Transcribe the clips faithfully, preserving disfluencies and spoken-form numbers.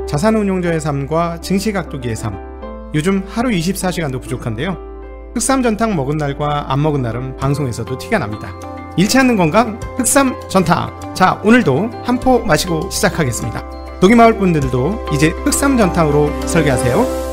자산운용자의 삶과 증시각도기의 삶. 요즘 하루 이십사 시간도 부족한데요. 흑삼전탕 먹은 날과 안 먹은 날은 방송에서도 티가 납니다. 잃지 않는 건강 흑삼전탕. 자, 오늘도 한 포 마시고 시작하겠습니다. 독이마을 분들도 이제 흑삼전탕으로 설계하세요.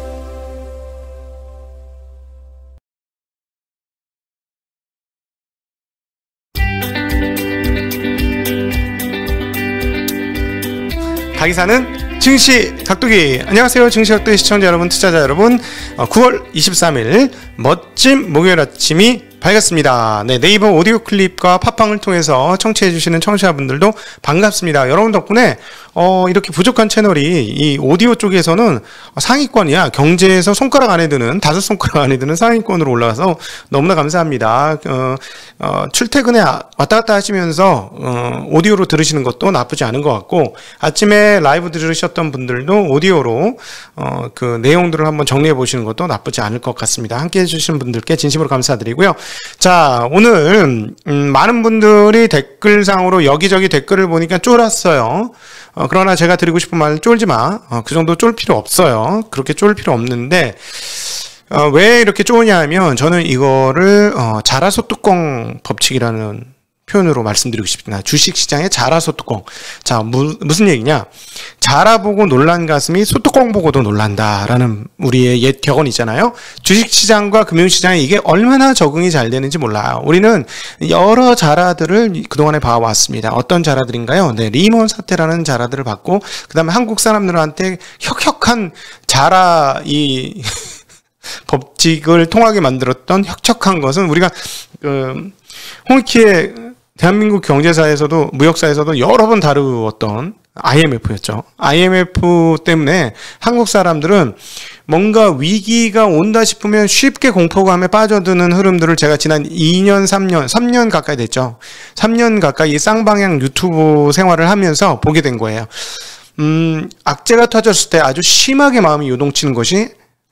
닭이사는 증시각도기. 안녕하세요, 증시각도기 시청자 여러분, 투자자 여러분. 구월 이십삼일 멋진 목요일 아침이 밝았습니다. 네, 네이버 오디오 클립과 팟빵을 통해서 청취해주시는 청취자분들도 반갑습니다. 여러분 덕분에 어, 이렇게 부족한 채널이 이 오디오 쪽에서는 상위권이야. 경제에서 손가락 안에 드는, 다섯 손가락 안에 드는 상위권으로 올라가서 너무나 감사합니다. 어, 어, 출퇴근에 왔다 갔다 하시면서 어, 오디오로 들으시는 것도 나쁘지 않은 것 같고, 아침에 라이브 들으셨던 분들도 오디오로 어, 그 내용들을 한번 정리해 보시는 것도 나쁘지 않을 것 같습니다. 함께 해주시는 분들께 진심으로 감사드리고요. 자, 오늘 음, 많은 분들이 댓글상으로 여기저기 댓글을 보니까 쫄았어요. 어, 그러나 제가 드리고 싶은 말은 쫄지 마. 어, 그 정도 쫄 필요 없어요. 그렇게 쫄 필요 없는데, 어, 왜 이렇게 쫄냐 하면, 저는 이거를 어, 자라소뚜껑 법칙이라는 표현으로 말씀드리고 싶습니다. 주식시장의 자라소뚜껑. 자, 무, 무슨 얘기냐? 자라보고 놀란 가슴이 소뚜껑 보고도 놀란다라는 우리의 옛 격언 있잖아요. 주식시장과 금융시장에 이게 얼마나 적응이 잘 되는지 몰라요. 우리는 여러 자라들을 그동안에 봐왔습니다. 어떤 자라들인가요? 네, 리먼 사태라는 자라들을 봤고, 그 다음에 한국 사람들한테 혁혁한 자라 이 법칙을 통하게 만들었던 혁혁한 것은 우리가 그 홍익희의 대한민국 경제사에서도, 무역사에서도 여러 번 다루었던 아이엠에프였죠. 아이엠에프 때문에 한국 사람들은 뭔가 위기가 온다 싶으면 쉽게 공포감에 빠져드는 흐름들을 제가 지난 이 년, 삼 년, 삼 년 가까이 됐죠. 삼 년 가까이 쌍방향 유튜브 생활을 하면서 보게 된 거예요. 음, 악재가 터졌을 때 아주 심하게 마음이 요동치는 것이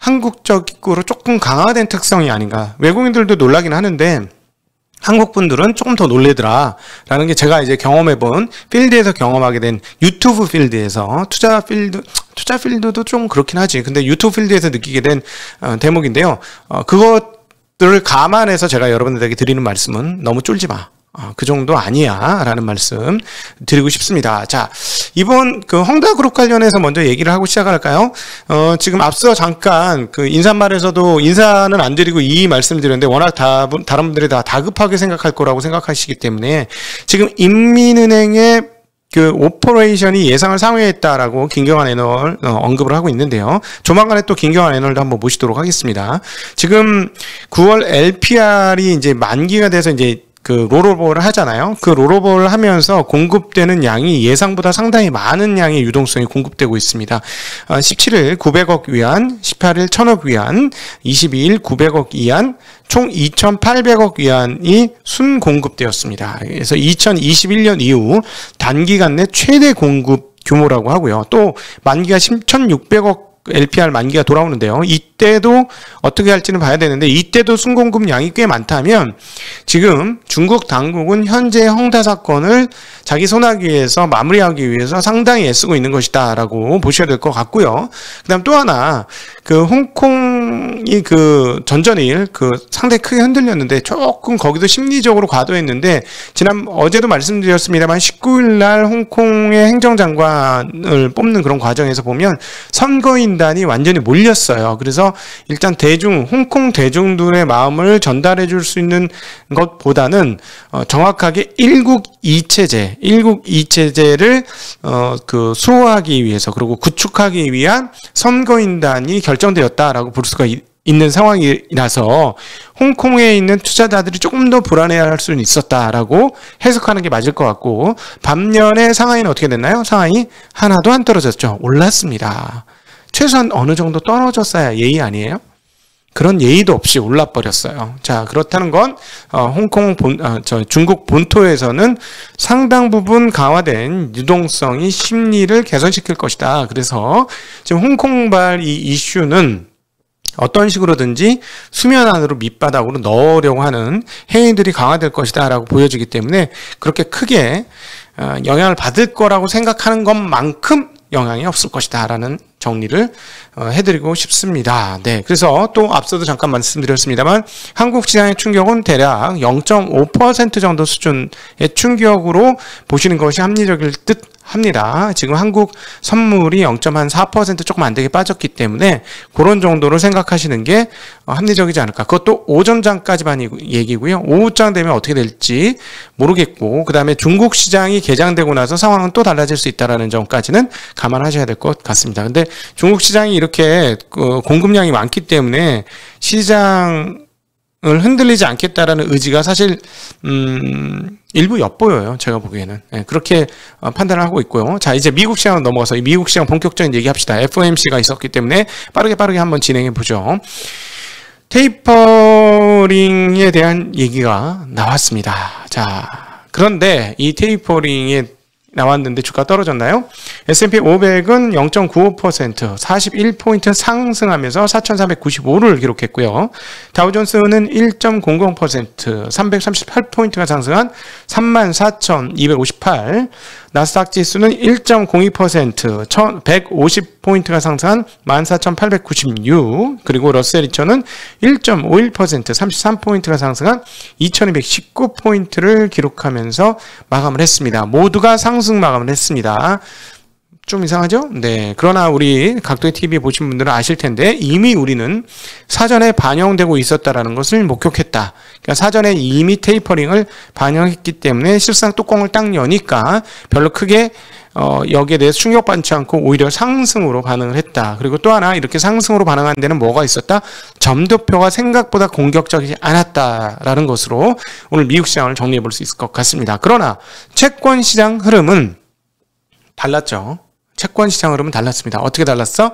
한국적으로 조금 강화된 특성이 아닌가. 외국인들도 놀라긴 하는데, 한국 분들은 조금 더 놀래더라 라는 게 제가 이제 경험해본, 필드에서 경험하게 된, 유튜브 필드에서, 투자 필드, 투자 필드도 좀 그렇긴 하지. 근데 유튜브 필드에서 느끼게 된 어, 대목인데요. 어, 그것들을 감안해서 제가 여러분들에게 드리는 말씀은 너무 쫄지 마. 어, 그 정도 아니야 라는 말씀 드리고 싶습니다. 자, 이번 그 헝다그룹 관련해서 먼저 얘기를 하고 시작할까요? 어, 지금 앞서 잠깐 그 인사말에서도 인사는 안 드리고 이 말씀을 드렸는데, 워낙 다, 다른 분들이 다 다급하게 생각할 거라고 생각하시기 때문에 지금 인민은행의 그 오퍼레이션이 예상을 상회했다라고 김경환 애널 어, 언급을 하고 있는데요. 조만간에 또 김경환 애널도 한번 모시도록 하겠습니다. 지금 구월 엘피알이 이제 만기가 돼서 이제 그 롤오버를 하잖아요. 그 롤오버를 하면서 공급되는 양이 예상보다 상당히 많은 양의 유동성이 공급되고 있습니다. 십칠일 구백억 위안, 십팔일 천억 위안, 이십이일 구백억 위안, 총 이천팔백억 위안이 순공급되었습니다. 그래서 이천이십일년 이후 단기간 내 최대 공급 규모라고 하고요. 또 만기가 천육백억 엘피알 만기가 돌아오는데요. 이때도 어떻게 할지는 봐야 되는데, 이때도 순공급 양이 꽤 많다면 지금 중국 당국은 현재 헝다 사건을 자기 손아귀에서 마무리하기 위해서 상당히 애쓰고 있는 것이다 라고 보셔야 될 것 같고요. 그 다음 또 하나, 그 홍콩이 그 전전일 그 상당히 크게 흔들렸는데, 조금 거기도 심리적으로 과도했는데, 지난 어제도 말씀드렸습니다만 십구일 날 홍콩의 행정장관을 뽑는 그런 과정에서 보면 선거인 단이 완전히 몰렸어요. 그래서 일단 대중, 홍콩 대중들의 마음을 전달해 줄 수 있는 것보다는 어, 정확하게 일국이체제, 일국이체제를 어, 그 수호하기 위해서, 그리고 구축하기 위한 선거인단이 결정되었다라고 볼 수가 있, 있는 상황이라서 홍콩에 있는 투자자들이 조금 더 불안해할 수는 있었다라고 해석하는 게 맞을 것 같고, 반면에 상하이는 어떻게 됐나요? 상하이 하나도 안 떨어졌죠. 올랐습니다. 최소한 어느 정도 떨어졌어야 예의 아니에요? 그런 예의도 없이 올라버렸어요. 자, 그렇다는 건 어, 홍콩 본, 어, 저 중국 본토에서는 상당 부분 강화된 유동성이 심리를 개선시킬 것이다. 그래서 지금 홍콩발 이 이슈는 어떤 식으로든지 수면 안으로 밑바닥으로 넣으려고 하는 행위들이 강화될 것이다 라고 보여지기 때문에 그렇게 크게 영향을 받을 거라고 생각하는 것만큼 영향이 없을 것이다 라는 정리를 어, 해드리고 싶습니다. 네, 그래서 또 앞서도 잠깐 말씀드렸습니다만 한국 시장의 충격은 대략 영 점 오 퍼센트 정도 수준의 충격으로 보시는 것이 합리적일 듯 합니다. 지금 한국 선물이 영 점 사 퍼센트 조금 안 되게 빠졌기 때문에 그런 정도로 생각하시는 게 합리적이지 않을까. 그것도 오전장까지만 얘기고요. 오후장 되면 어떻게 될지 모르겠고, 그 다음에 중국 시장이 개장되고 나서 상황은 또 달라질 수 있다는 점까지는 감안하셔야 될 것 같습니다. 근데 중국 시장이 이렇게 공급량이 많기 때문에 시장 을 흔들리지 않겠다라는 의지가 사실 음 일부 엿보여요. 제가 보기에는. 네, 그렇게 어, 판단을 하고 있고요. 자, 이제 미국 시장으로 넘어가서 이 미국 시장 본격적인 얘기합시다. 에프오엠씨가 있었기 때문에 빠르게 빠르게 한번 진행해 보죠. 테이퍼링에 대한 얘기가 나왔습니다. 자, 그런데 이 테이퍼링에 나왔는데 주가 떨어졌나요? 에스 앤 피 오백은 영 점 구오 퍼센트, 사십일 포인트 상승하면서 사천사백구십오를 기록했고요. 다우존스는 일 점 공공 퍼센트, 삼백삼십팔 포인트가 상승한 삼만 사천이백오십팔, 나스닥 지수는 일 점 공이 퍼센트, 백오십 포인트가 상승한 만 사천팔백구십육, 그리고 러셀 이천은 일 점 오일 퍼센트, 삼십삼 포인트가 상승한 이천이백십구 포인트를 기록하면서 마감을 했습니다. 모두가 상승 마감을 했습니다. 좀 이상하죠? 네. 그러나 우리 각도의 티비 보신 분들은 아실 텐데 이미 우리는 사전에 반영되고 있었다라는 것을 목격했다. 그러니까 사전에 이미 테이퍼링을 반영했기 때문에 실상 뚜껑을 딱 여니까 별로 크게 어, 여기에 대해서 충격받지 않고 오히려 상승으로 반응을 했다. 그리고 또 하나 이렇게 상승으로 반응한 데는 뭐가 있었다? 점도표가 생각보다 공격적이지 않았다라는 것으로 오늘 미국 시장을 정리해 볼 수 있을 것 같습니다. 그러나 채권 시장 흐름은 달랐죠. 채권 시장 흐름은 달랐습니다. 어떻게 달랐어?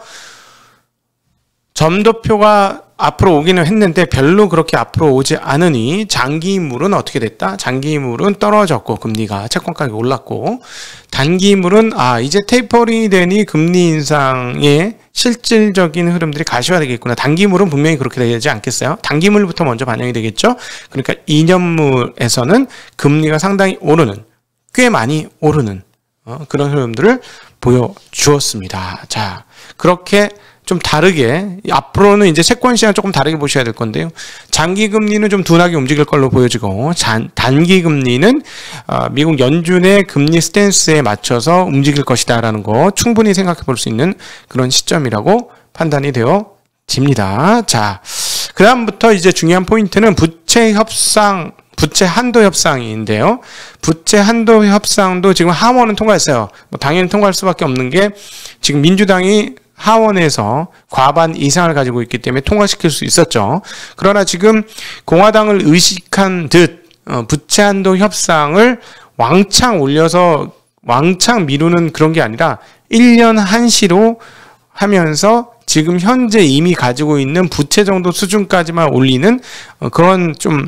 점도표가 앞으로 오기는 했는데 별로 그렇게 앞으로 오지 않으니 장기물은 어떻게 됐다? 장기물은 떨어졌고 금리가 채권 가격이 올랐고, 단기물은 아 이제 테이퍼링이 되니 금리 인상의 실질적인 흐름들이 가시화되겠구나. 단기물은 분명히 그렇게 되지 않겠어요? 단기물부터 먼저 반영이 되겠죠? 그러니까 이 년물에서는 금리가 상당히 오르는, 꽤 많이 오르는 어, 그런 흐름들을 보여주었습니다. 자, 그렇게 좀 다르게 앞으로는 이제 채권 시장 조금 다르게 보셔야 될 건데요. 장기 금리는 좀 둔하게 움직일 걸로 보여지고, 단기 금리는 어, 미국 연준의 금리 스탠스에 맞춰서 움직일 것이다라는 거 충분히 생각해 볼 수 있는 그런 시점이라고 판단이 되어집니다. 자, 그다음부터 이제 중요한 포인트는 부채 협상. 부채 한도 협상인데요. 부채 한도 협상도 지금 하원은 통과했어요. 뭐 당연히 통과할 수밖에 없는 게 지금 민주당이 하원에서 과반 이상을 가지고 있기 때문에 통과시킬 수 있었죠. 그러나 지금 공화당을 의식한 듯 어, 부채 한도 협상을 왕창 올려서 왕창 미루는 그런 게 아니라 일 년 한시로 하면서 지금 현재 이미 가지고 있는 부채 정도 수준까지만 올리는 그런 좀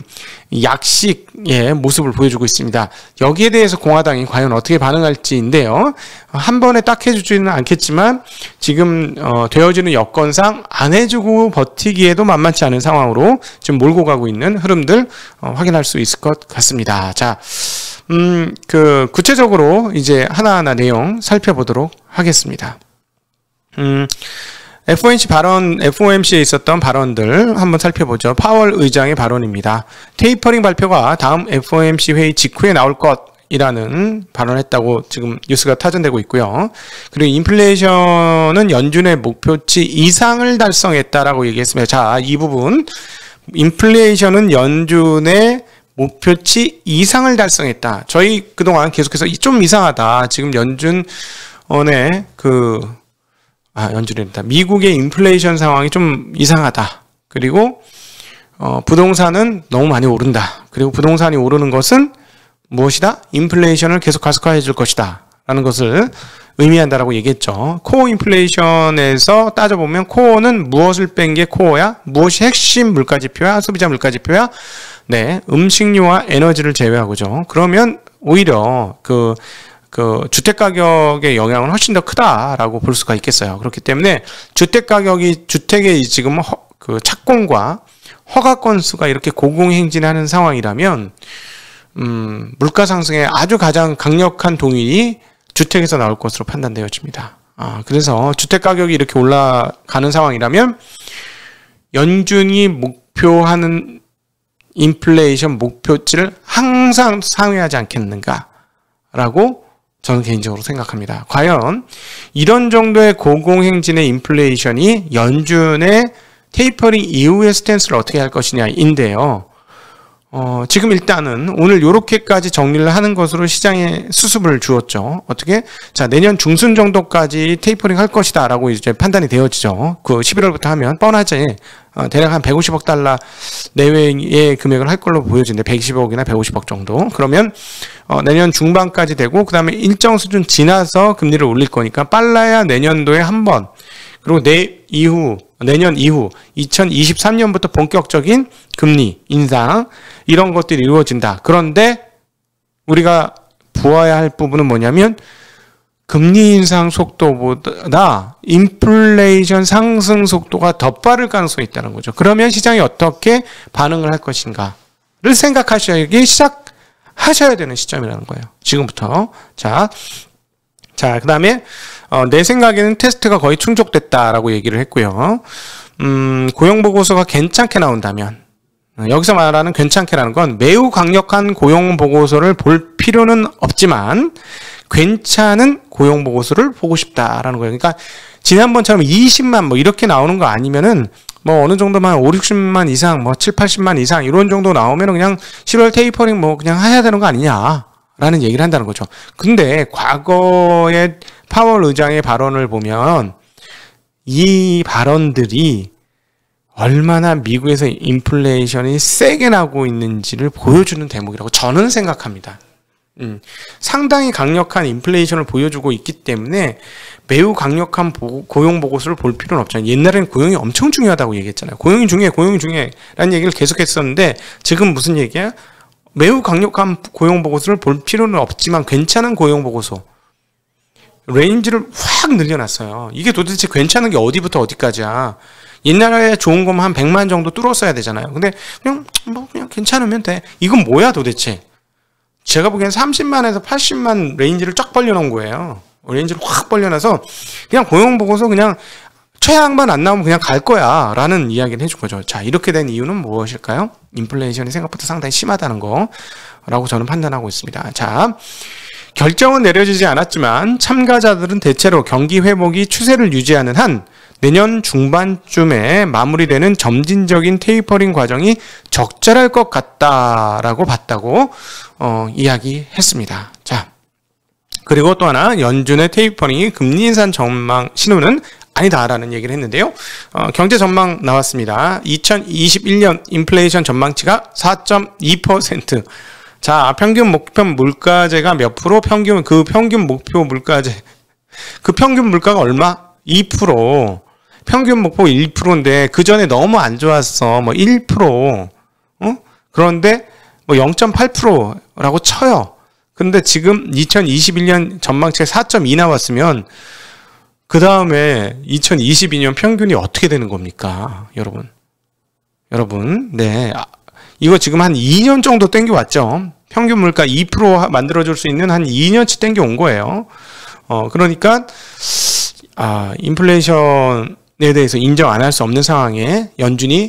약식의 모습을 보여주고 있습니다. 여기에 대해서 공화당이 과연 어떻게 반응할지인데요. 한 번에 딱 해주지는 않겠지만 지금 어, 되어지는 여건상 안 해주고 버티기에도 만만치 않은 상황으로 지금 몰고 가고 있는 흐름들 어, 확인할 수 있을 것 같습니다. 자, 음, 그 구체적으로 이제 하나하나 내용 살펴보도록 하겠습니다. 음. 에프오엠씨 발언, 에프오엠씨에 있었던 발언들 한번 살펴보죠. 파월 의장의 발언입니다. 테이퍼링 발표가 다음 에프오엠씨 회의 직후에 나올 것이라는 발언했다고 지금 뉴스가 타전되고 있고요. 그리고 인플레이션은 연준의 목표치 이상을 달성했다라고 얘기했습니다. 자, 이 부분. 인플레이션은 연준의 목표치 이상을 달성했다. 저희 그동안 계속해서 좀 이상하다. 지금 연준의 그 아, 연준입니다. 미국의 인플레이션 상황이 좀 이상하다. 그리고 어, 부동산은 너무 많이 오른다. 그리고 부동산이 오르는 것은 무엇이다? 인플레이션을 계속 가속화해 줄 것이다. 라는 것을 의미한다라고 얘기했죠. 코어 인플레이션에서 따져보면 코어는 무엇을 뺀 게 코어야? 무엇이 핵심 물가지표야? 소비자 물가지표야? 네, 음식료와 에너지를 제외하고죠. 그러면 오히려 그 그 주택 가격의 영향은 훨씬 더 크다라고 볼 수가 있겠어요. 그렇기 때문에 주택 가격이 주택의 지금 허, 그 착공과 허가 건수가 이렇게 고공행진하는 상황이라면 음, 물가 상승의 아주 가장 강력한 동인이 주택에서 나올 것으로 판단되어집니다. 아, 그래서 주택 가격이 이렇게 올라가는 상황이라면 연준이 목표하는 인플레이션 목표치를 항상 상회하지 않겠는가라고 저는 개인적으로 생각합니다. 과연 이런 정도의 고공행진의 인플레이션이 연준의 테이퍼링 이후의 스탠스를 어떻게 할 것이냐인데요. 어, 지금 일단은 오늘 요렇게까지 정리를 하는 것으로 시장에 수습을 주었죠. 어떻게? 자, 내년 중순 정도까지 테이퍼링 할 것이다 라고 이제 판단이 되어지죠. 그 십일월부터 하면 뻔하지. 어, 대략 한 백오십억 달러 내외의 금액을 할 걸로 보여지는데 백이십억이나 백오십억 정도. 그러면 어, 내년 중반까지 되고 그 다음에 일정 수준 지나서 금리를 올릴 거니까 빨라야 내년도에 한 번. 그리고 내 이후 내년 이후 이천이십삼 년부터 본격적인 금리 인상 이런 것들이 이루어진다. 그런데 우리가 보아야 할 부분은 뭐냐면 금리 인상 속도보다 인플레이션 상승 속도가 더 빠를 가능성이 있다는 거죠. 그러면 시장이 어떻게 반응을 할 것인가를 생각하시기 시작하셔야 되는 시점이라는 거예요. 지금부터. 자, 자, 그 다음에 어, 내 생각에는 테스트가 거의 충족됐다라고 얘기를 했고요. 음, 고용보고서가 괜찮게 나온다면 여기서 말하는 괜찮게라는 건 매우 강력한 고용보고서를 볼 필요는 없지만 괜찮은 고용보고서를 보고 싶다라는 거예요. 그러니까 지난번처럼 이십만 뭐 이렇게 나오는 거 아니면은 뭐 어느 정도만 오륙십만 이상 뭐 칠팔십만 이상 이런 정도 나오면 그냥 십월 테이퍼링 뭐 그냥 해야 되는 거 아니냐라는 얘기를 한다는 거죠. 근데 과거의 파월 의장의 발언을 보면 이 발언들이 얼마나 미국에서 인플레이션이 세게 나고 있는지를 보여주는 대목이라고 저는 생각합니다. 음, 상당히 강력한 인플레이션을 보여주고 있기 때문에 매우 강력한 보, 고용 보고서를 볼 필요는 없잖아요. 옛날에는 고용이 엄청 중요하다고 얘기했잖아요. 고용이 중요해, 고용이 중요해 라는 얘기를 계속했었는데 지금 무슨 얘기야? 매우 강력한 고용 보고서를 볼 필요는 없지만 괜찮은 고용 보고서 레인지를 확 늘려놨어요. 이게 도대체 괜찮은 게 어디부터 어디까지야. 옛날에 좋은 거면 한 백만 정도 뚫었어야 되잖아요. 근데 그냥 뭐 그냥 괜찮으면 돼. 이건 뭐야 도대체. 제가 보기엔 삼십만에서 팔십만 레인지를 쫙 벌려놓은 거예요. 레인지를 확 벌려놔서 그냥 고용보고서 그냥 최악만 안 나오면 그냥 갈 거야 라는 이야기를 해준 거죠. 자, 이렇게 된 이유는 무엇일까요? 인플레이션이 생각보다 상당히 심하다는 거 라고 저는 판단하고 있습니다. 자, 결정은 내려지지 않았지만 참가자들은 대체로 경기 회복이 추세를 유지하는 한 내년 중반쯤에 마무리되는 점진적인 테이퍼링 과정이 적절할 것 같다라고 봤다고 어, 이야기했습니다. 자, 그리고 또 하나 연준의 테이퍼링이 금리 인상 전망 신호는 아니다라는 얘기를 했는데요. 어, 경제 전망 나왔습니다. 이천이십일 년 인플레이션 전망치가 사 점 이 퍼센트. 자, 평균 목표 물가제가 몇 프로? 평균 그 평균 목표 물가제 그 평균 물가가 얼마? 이 퍼센트. 평균 목표 일 퍼센트인데 그 전에 너무 안 좋았어. 뭐 일 퍼센트. 어? 그런데 뭐 영 점 팔 퍼센트라고 쳐요. 근데 지금 이천이십일 년 전망치가 사 점 이 나왔으면 그 다음에 이천이십이 년 평균이 어떻게 되는 겁니까? 여러분. 여러분. 네. 이거 지금 한 이 년 정도 땡겨왔죠. 평균 물가 이 퍼센트 만들어줄 수 있는 한 이 년치 땡겨온 거예요. 어, 그러니까, 아, 인플레이션에 대해서 인정 안 할 수 없는 상황에 연준이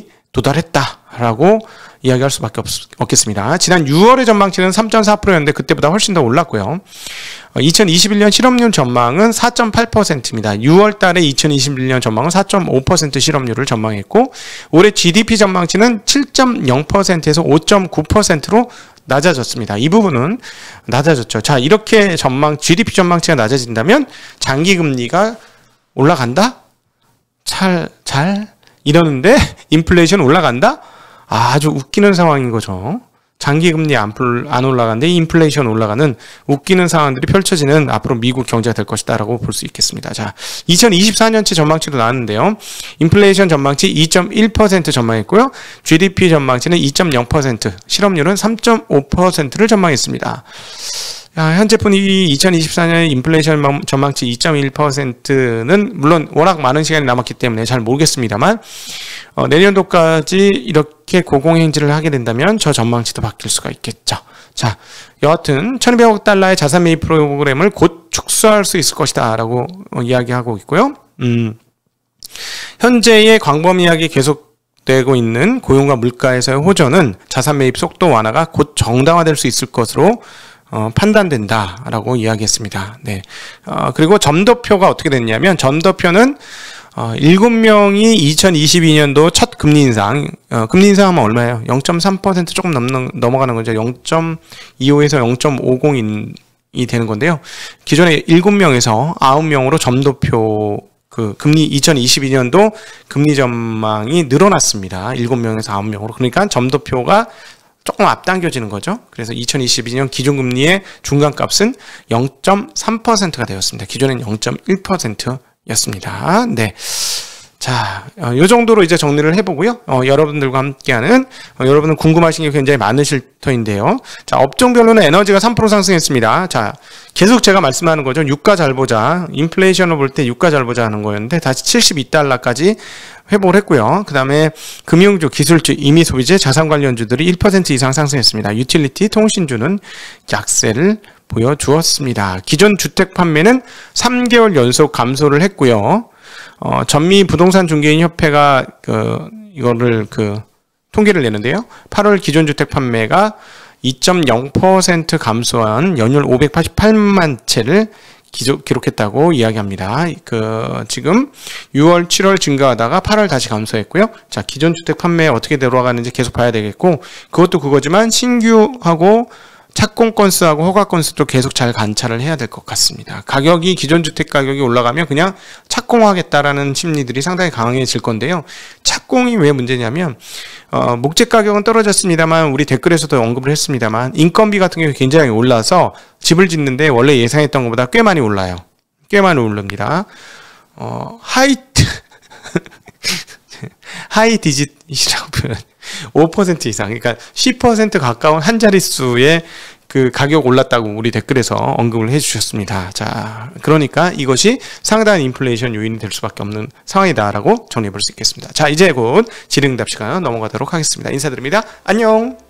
도달했다라고 이야기할 수밖에 없, 없겠습니다. 지난 유월의 전망치는 삼 점 사 퍼센트였는데 그때보다 훨씬 더 올랐고요. 어, 이천이십일 년 실업률 전망은 사 점 팔 퍼센트입니다. 유월 달에 이천이십일 년 전망은 사 점 오 퍼센트 실업률을 전망했고 올해 지디피 전망치는 칠 점 영 퍼센트에서 오 점 구 퍼센트로 낮아졌습니다. 이 부분은 낮아졌죠. 자, 이렇게 전망 지디피 전망치가 낮아진다면 장기 금리가 올라간다? 잘, 잘 이러는데 인플레이션 올라간다? 아주 웃기는 상황인 거죠. 장기 금리 안, 안 올라가는데 인플레이션 올라가는 웃기는 상황들이 펼쳐지는 앞으로 미국 경제가 될 것이다라고 볼 수 있겠습니다. 자, 이천이십사 년치 전망치도 나왔는데요. 인플레이션 전망치 이 점 일 퍼센트 전망했고요. 지디피 전망치는 이 점 영 퍼센트, 실업률은 삼 점 오 퍼센트를 전망했습니다. 야, 현재 분위기 이천이십사 년 인플레이션 전망치 이 점 일 퍼센트는 물론 워낙 많은 시간이 남았기 때문에 잘 모르겠습니다만 어, 내년도까지 이렇게 고공행진을 하게 된다면 저 전망치도 바뀔 수가 있겠죠. 자, 여하튼 천이백억 달러의 자산 매입 프로그램을 곧 축소할 수 있을 것이다 라고 이야기하고 있고요. 음, 현재의 광범위하게 계속되고 있는 고용과 물가에서의 호전은 자산 매입 속도 완화가 곧 정당화될 수 있을 것으로 어, 판단된다라고 이야기했습니다. 네. 어, 그리고 점도표가 어떻게 됐냐면, 점도표는 어, 일곱 명이 이천이십이 년도 첫 금리 인상, 어, 금리 인상하면 얼마예요? 영 점 삼 퍼센트 조금 넘는, 넘어가는 거죠. 영 점 이오에서 영 점 오공이 되는 건데요. 기존에 일곱 명에서 아홉 명으로 점도표, 그 금리 이천이십이 년도 금리 전망이 늘어났습니다. 일곱 명에서 아홉 명으로. 그러니까 점도표가 조금 앞당겨지는 거죠. 그래서 이천이십이 년 기준금리의 중간값은 영 점 삼 퍼센트가 되었습니다. 기존엔 영 점 일 퍼센트였습니다. 네. 자, 어, 이 정도로 이제 정리를 해보고요. 어, 여러분들과 함께하는, 어, 여러분은 궁금하신 게 굉장히 많으실 터인데요. 자, 업종별로는 에너지가 삼 퍼센트 상승했습니다. 자, 계속 제가 말씀하는 거죠. 유가 잘 보자. 인플레이션을 볼 때 유가 잘 보자 하는 거였는데, 다시 칠십이 달러까지 회복을 했고요. 그 다음에 금융주, 기술주, 임의소비재, 자산 관련주들이 일 퍼센트 이상 상승했습니다. 유틸리티, 통신주는 약세를 보여주었습니다. 기존 주택 판매는 삼 개월 연속 감소를 했고요. 어, 전미 부동산 중개인 협회가 그 이거를 그 통계를 내는데요. 팔월 기존 주택 판매가 이 점 영 퍼센트 감소한 연율 오백팔십팔만 채를 기조, 기록했다고 이야기합니다. 그 지금 유월, 칠월 증가하다가 팔월 다시 감소했고요. 자, 기존 주택 판매 어떻게 돌아가는지 계속 봐야 되겠고, 그것도 그거지만 신규하고 착공 건수하고 허가 건수도 계속 잘 관찰을 해야 될 것 같습니다. 가격이, 기존 주택 가격이 올라가면 그냥 착공하겠다라는 심리들이 상당히 강해질 건데요. 착공이 왜 문제냐면, 어, 목재 가격은 떨어졌습니다만, 우리 댓글에서도 언급을 했습니다만, 인건비 같은 경우 굉장히 올라서 집을 짓는데 원래 예상했던 것보다 꽤 많이 올라요. 꽤 많이 오릅니다. 어, 하이트, 하이 디짓이라고 표현. 오 퍼센트 이상, 그러니까 십 퍼센트 가까운 한 자릿수의 그 가격 올랐다고 우리 댓글에서 언급을 해주셨습니다. 자, 그러니까 이것이 상당한 인플레이션 요인이 될 수밖에 없는 상황이다라고 정리해 볼 수 있겠습니다. 자, 이제 곧 질의응답 시간 넘어가도록 하겠습니다. 인사드립니다. 안녕.